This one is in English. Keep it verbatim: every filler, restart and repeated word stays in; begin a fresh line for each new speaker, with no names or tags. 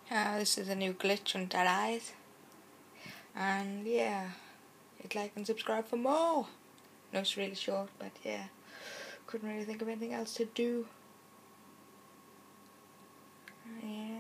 Uh, this is a new glitch on Dead Eyes. And yeah, hit like and subscribe for more. No, it's really short, but yeah, couldn't really think of anything else to do. Yeah.